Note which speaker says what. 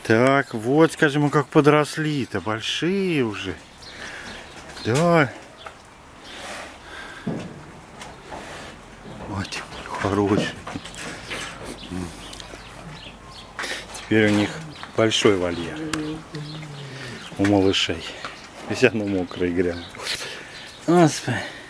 Speaker 1: Так, вот, скажем, как подросли-то, большие уже. Да. Вот, хорошие. Теперь у них большой вольер. У малышей. Вся оно мокрое, грязное. Господи.